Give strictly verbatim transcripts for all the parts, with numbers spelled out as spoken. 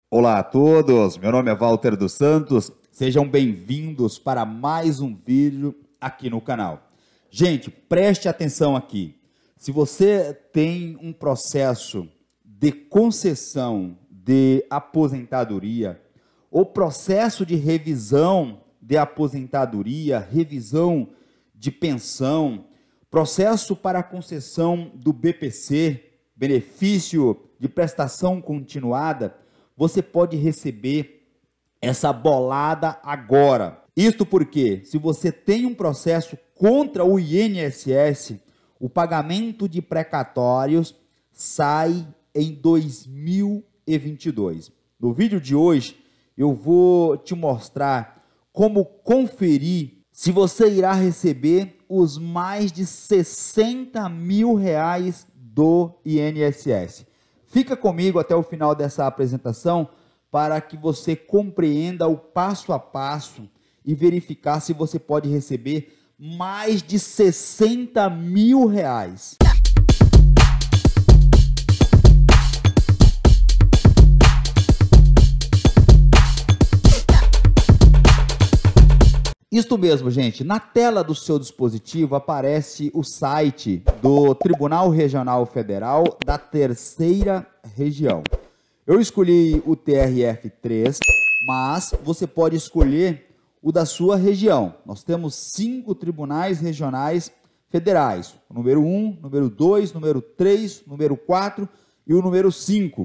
Olá a todos, meu nome é Walter dos Santos, sejam bem-vindos para mais um vídeo aqui no canal. Gente, preste atenção aqui, se você tem um processo de concessão de aposentadoria ou processo de revisão de aposentadoria, revisão de pensão, processo para concessão do B P C, benefício de prestação continuada, você pode receber essa bolada agora. Isto porque, se você tem um processo contra o I N S S, o pagamento de precatórios sai em dois mil e vinte e dois. No vídeo de hoje, eu vou te mostrar como conferir se você irá receber os mais de sessenta mil reais do I N S S. Fica comigo até o final dessa apresentação para que você compreenda o passo a passo e verificar se você pode receber mais de sessenta mil reais. Isto mesmo, gente, na tela do seu dispositivo aparece o site do Tribunal Regional Federal da Terceira Região. Eu escolhi o T R F três, mas você pode escolher o da sua região. Nós temos cinco tribunais regionais federais, o número um, número dois, número três, número quatro e o número cinco.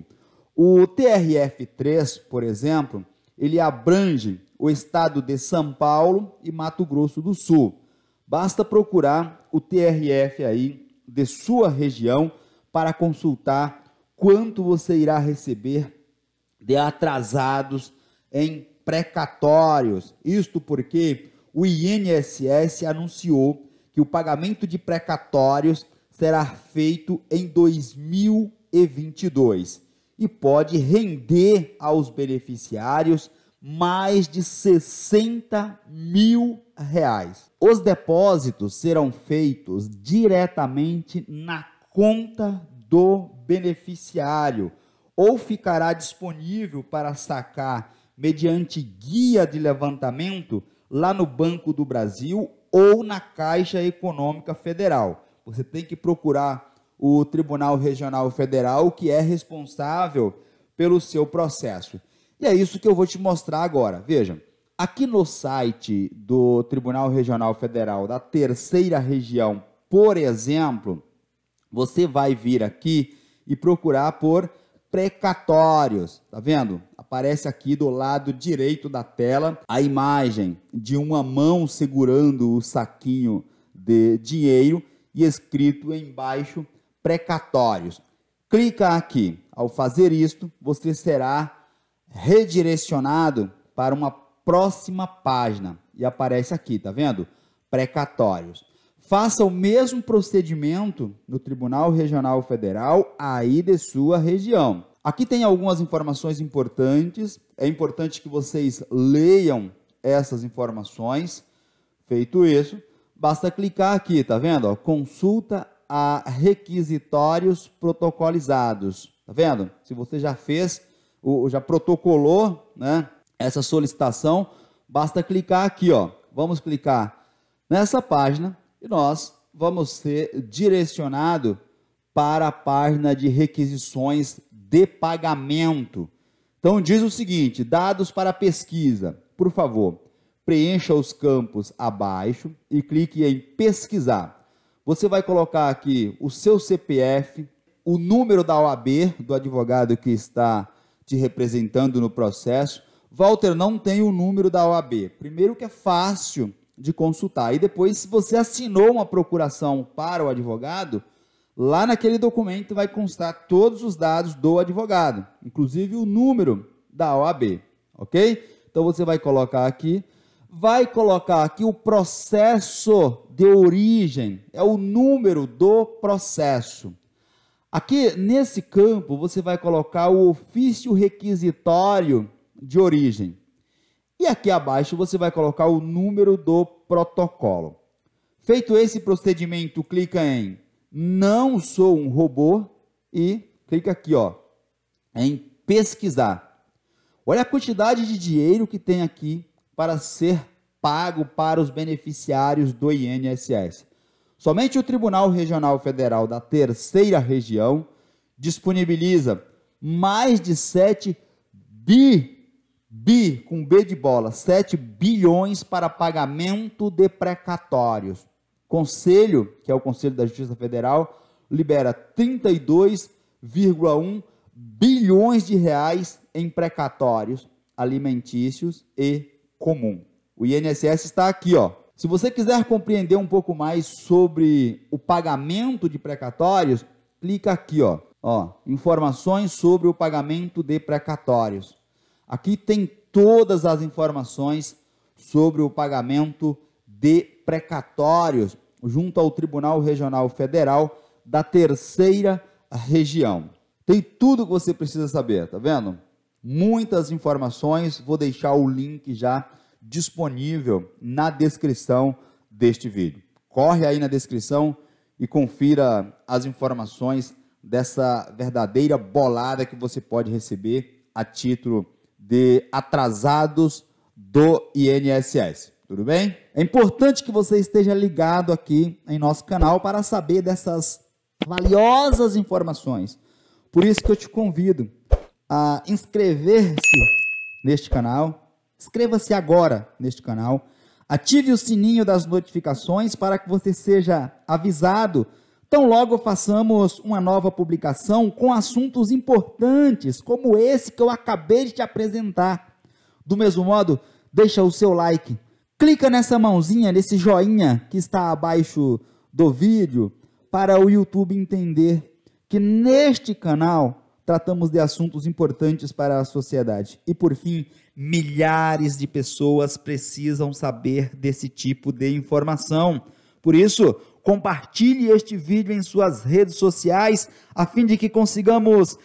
O T R F três, por exemplo, ele abrange o estado de São Paulo e Mato Grosso do Sul. Basta procurar o T R F aí de sua região para consultar quanto você irá receber de atrasados em precatórios. Isto porque o I N S S anunciou que o pagamento de precatórios será feito em dois mil e vinte e dois e pode render aos beneficiários mais de sessenta mil reais. Os depósitos serão feitos diretamente na conta do beneficiário ou ficará disponível para sacar mediante guia de levantamento lá no Banco do Brasil ou na Caixa Econômica Federal. Você tem que procurar o Tribunal Regional Federal, que é responsável pelo seu processo. E é isso que eu vou te mostrar agora. Veja, aqui no site do Tribunal Regional Federal da Terceira Região, por exemplo, você vai vir aqui e procurar por precatórios. Tá vendo? Aparece aqui do lado direito da tela a imagem de uma mão segurando o saquinho de dinheiro e escrito embaixo precatórios. Clica aqui. Ao fazer isto, você será redirecionado para uma próxima página e aparece aqui, tá vendo? Precatórios. Faça o mesmo procedimento no Tribunal Regional Federal aí de sua região. Aqui tem algumas informações importantes, é importante que vocês leiam essas informações. Feito isso, basta clicar aqui, tá vendo? Ó, consulta a requisitórios protocolizados, tá vendo? Se você já fez já protocolou, né, essa solicitação, basta clicar aqui, ó. Vamos clicar nessa página e nós vamos ser direcionado para a página de requisições de pagamento. Então diz o seguinte: dados para pesquisa. Por favor, preencha os campos abaixo e clique em pesquisar. Você vai colocar aqui o seu C P F, o número da O A B do advogado que está te representando no processo. Walter, não tem o número da O A B. Primeiro que é fácil de consultar. E depois, se você assinou uma procuração para o advogado, lá naquele documento vai constar todos os dados do advogado, inclusive o número da O A B, ok? Então você vai colocar aqui, vai colocar aqui o processo de origem, é o número do processo. Aqui, nesse campo, você vai colocar o ofício requisitório de origem. E aqui abaixo, você vai colocar o número do protocolo. Feito esse procedimento, clica em não sou um robô e clica aqui, ó, em pesquisar. Olha a quantidade de dinheiro que tem aqui para ser pago para os beneficiários do I N S S. Somente o Tribunal Regional Federal da Terceira Região disponibiliza mais de sete bi, bi, com B de bola, sete bilhões para pagamento de precatórios. Conselho, que é o Conselho da Justiça Federal, libera trinta e dois vírgula um bilhões de reais em precatórios alimentícios e comum. O I N S S está aqui, ó. Se você quiser compreender um pouco mais sobre o pagamento de precatórios, clica aqui, ó. Ó, informações sobre o pagamento de precatórios. Aqui tem todas as informações sobre o pagamento de precatórios junto ao Tribunal Regional Federal da Terceira Região. Tem tudo que você precisa saber, tá vendo? Muitas informações, vou deixar o link já disponível na descrição deste vídeo. Corre aí na descrição e confira as informações dessa verdadeira bolada que você pode receber a título de atrasados do I N S S. Tudo bem? É importante que você esteja ligado aqui em nosso canal para saber dessas valiosas informações. Por isso que eu te convido a inscrever-se neste canal. Inscreva-se agora neste canal. Ative o sininho das notificações para que você seja avisado tão logo façamos uma nova publicação com assuntos importantes, como esse que eu acabei de te apresentar. Do mesmo modo, deixa o seu like, clica nessa mãozinha, nesse joinha que está abaixo do vídeo, para o YouTube entender que neste canal tratamos de assuntos importantes para a sociedade. E por fim, milhares de pessoas precisam saber desse tipo de informação. Por isso, compartilhe este vídeo em suas redes sociais, a fim de que consigamos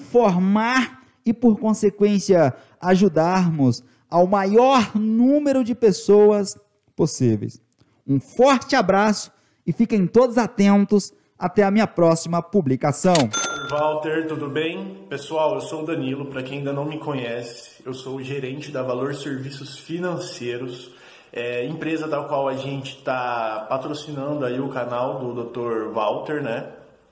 informar e, por consequência, ajudarmos ao maior número de pessoas possíveis. Um forte abraço e fiquem todos atentos até a minha próxima publicação. Walter, tudo bem? Pessoal, eu sou o Danilo, para quem ainda não me conhece, eu sou o gerente da Valor Serviços Financeiros, é, empresa da qual a gente está patrocinando aí o canal do doutor Walter, né?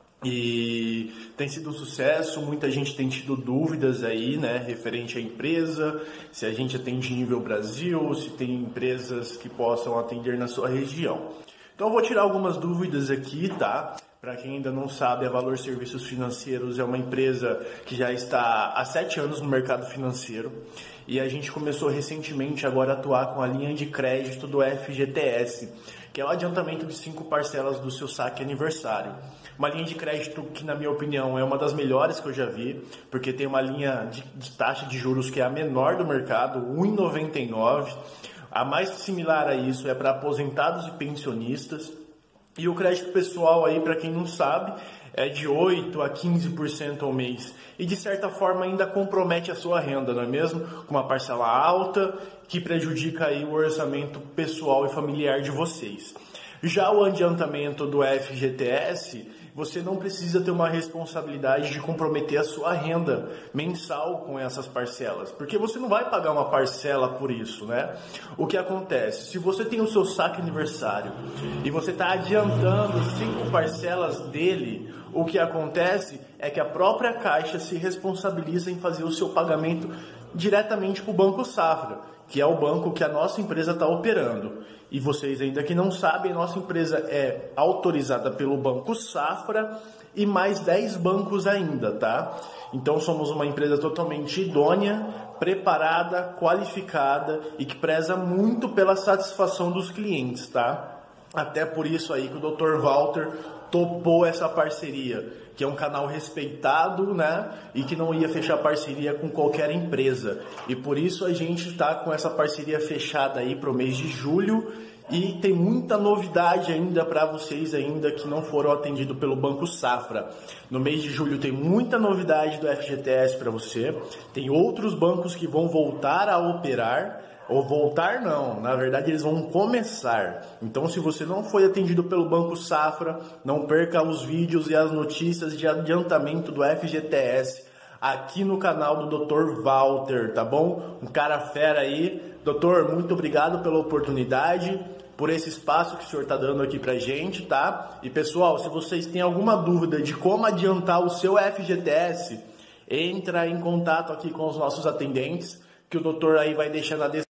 E tem sido um sucesso, muita gente tem tido dúvidas aí, né, referente à empresa, se a gente atende nível Brasil, se tem empresas que possam atender na sua região. Então eu vou tirar algumas dúvidas aqui, tá? Para quem ainda não sabe, a Valor Serviços Financeiros é uma empresa que já está há sete anos no mercado financeiro e a gente começou recentemente agora a atuar com a linha de crédito do F G T S, que é o adiantamento de cinco parcelas do seu saque aniversário. Uma linha de crédito que, na minha opinião, é uma das melhores que eu já vi, porque tem uma linha de, de taxa de juros que é a menor do mercado, um vírgula noventa e nove. A mais similar a isso é para aposentados e pensionistas. E o crédito pessoal aí, para quem não sabe, é de oito a quinze por cento ao mês. E de certa forma ainda compromete a sua renda, não é mesmo? Com uma parcela alta que prejudica aí o orçamento pessoal e familiar de vocês. Já o adiantamento do F G T S, você não precisa ter uma responsabilidade de comprometer a sua renda mensal com essas parcelas, porque você não vai pagar uma parcela por isso, né? O que acontece? Se você tem o seu saque aniversário e você está adiantando cinco parcelas dele, o que acontece é que a própria Caixa se responsabiliza em fazer o seu pagamento diretamente para o Banco Safra, que é o banco que a nossa empresa está operando. E vocês ainda que não sabem, nossa empresa é autorizada pelo Banco Safra e mais dez bancos ainda, tá? Então somos uma empresa totalmente idônea, preparada, qualificada e que preza muito pela satisfação dos clientes, tá? Até por isso aí que o doutor Walter topou essa parceria, que é um canal respeitado, né? E que não ia fechar parceria com qualquer empresa. E por isso a gente está com essa parceria fechada aí para o mês de julho. E tem muita novidade ainda para vocês ainda que não foram atendidos pelo Banco Safra. No mês de julho tem muita novidade do F G T S para você. Tem outros bancos que vão voltar a operar. Ou voltar não, na verdade eles vão começar. Então se você não foi atendido pelo Banco Safra, não perca os vídeos e as notícias de adiantamento do F G T S aqui no canal do doutor Walter, tá bom? Um cara fera aí. Doutor, muito obrigado pela oportunidade, por esse espaço que o senhor está dando aqui pra gente, tá? E pessoal, se vocês têm alguma dúvida de como adiantar o seu F G T S, entra em contato aqui com os nossos atendentes, que o doutor aí vai deixar na descrição.